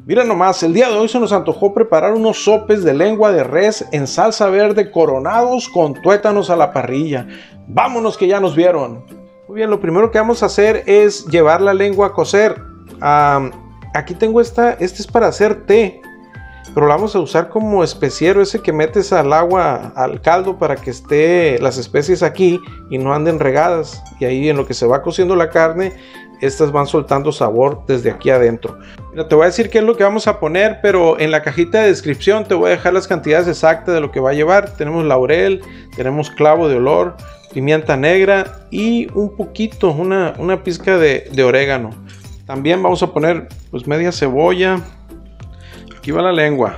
Mira nomás, el día de hoy se nos antojó preparar unos sopes de lengua de res en salsa verde coronados con tuétanos a la parrilla. Vámonos que ya nos vieron. Muy bien, lo primero que vamos a hacer es llevar la lengua a cocer. Aquí tengo este es para hacer té, pero lo vamos a usar como especiero, ese que metes al agua, al caldo, para que esté las especies aquí y no anden regadas. Y ahí en lo que se va cociendo la carne, estas van soltando sabor desde aquí adentro. Mira, te voy a decir qué es lo que vamos a poner, pero en la cajita de descripción te voy a dejar las cantidades exactas de lo que va a llevar. Tenemos laurel, tenemos clavo de olor, pimienta negra y un poquito, una pizca de orégano. También vamos a poner pues media cebolla. Aquí va la lengua.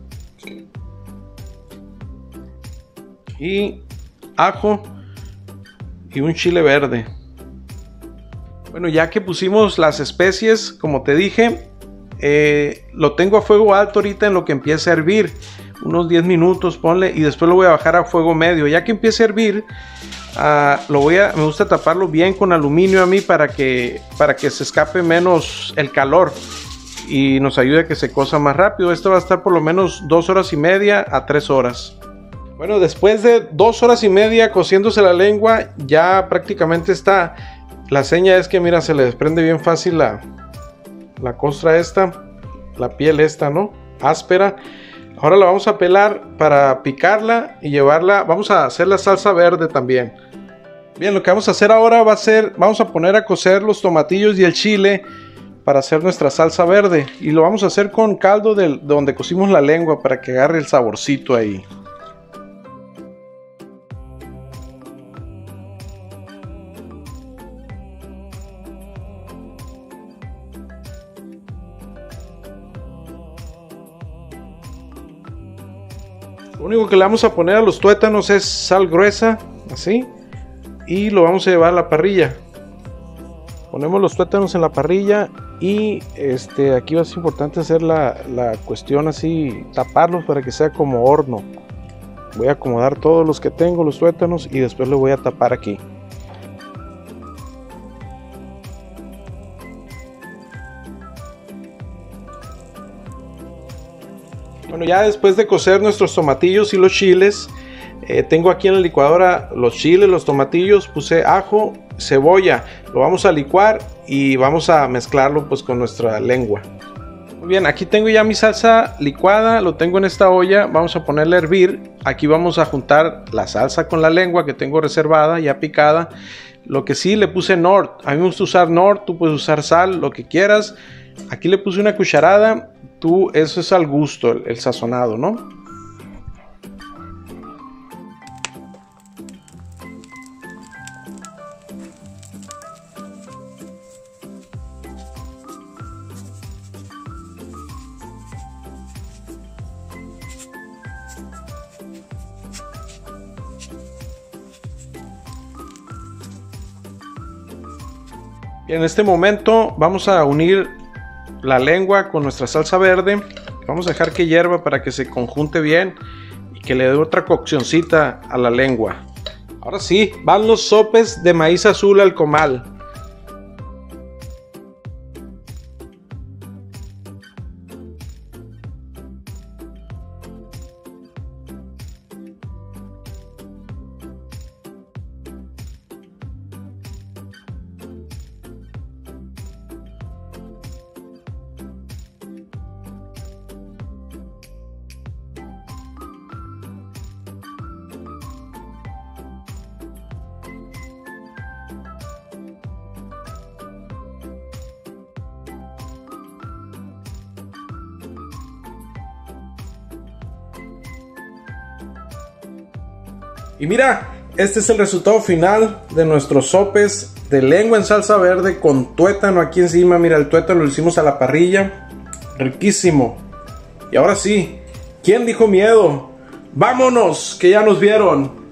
Y ajo y un chile verde. Bueno, ya que pusimos las especies, como te dije, lo tengo a fuego alto ahorita en lo que empiece a hervir. Unos 10 minutos, ponle, y después lo voy a bajar a fuego medio. Ya que empiece a hervir, me gusta taparlo bien con aluminio a mí para que se escape menos el calor y nos ayude a que se cosa más rápido. Esto va a estar por lo menos 2 horas y media a 3 horas. Bueno, después de 2 horas y media cociéndose la lengua, ya prácticamente está. La seña es que, mira, se le desprende bien fácil la costra esta, la piel esta, ¿no? Áspera. Ahora la vamos a pelar para picarla y llevarla. Vamos a hacer la salsa verde también. Bien, lo que vamos a hacer ahora vamos a poner a cocer los tomatillos y el chile para hacer nuestra salsa verde. Y lo vamos a hacer con caldo de donde cocimos la lengua para que agarre el saborcito ahí. Lo único que le vamos a poner a los tuétanos es sal gruesa, así, y lo vamos a llevar a la parrilla. Ponemos los tuétanos en la parrilla y aquí va a ser importante hacer la cuestión así, taparlos para que sea como horno. Voy a acomodar todos los que tengo, los tuétanos, y después lo voy a tapar aquí. Bueno, ya después de cocer nuestros tomatillos y los chiles, tengo aquí en la licuadora los chiles, los tomatillos, puse ajo, cebolla, lo vamos a licuar y vamos a mezclarlo pues con nuestra lengua. Muy bien, aquí tengo ya mi salsa licuada, lo tengo en esta olla, vamos a ponerle a hervir. Aquí vamos a juntar la salsa con la lengua que tengo reservada, ya picada. Lo que sí, le puse Knorr, a mí me gusta usar Knorr, tú puedes usar sal, lo que quieras. Aquí le puse una cucharada, eso es al gusto, el sazonado, ¿no? Y en este momento vamos a unir la lengua con nuestra salsa verde. Vamos a dejar que hierva para que se conjunte bien y que le dé otra coccioncita a la lengua. Ahora sí, van los sopes de maíz azul al comal. Y mira, este es el resultado final de nuestros sopes de lengua en salsa verde con tuétano aquí encima. Mira, el tuétano lo hicimos a la parrilla, riquísimo. Y ahora sí, ¿quién dijo miedo? ¡Vámonos, que ya nos vieron!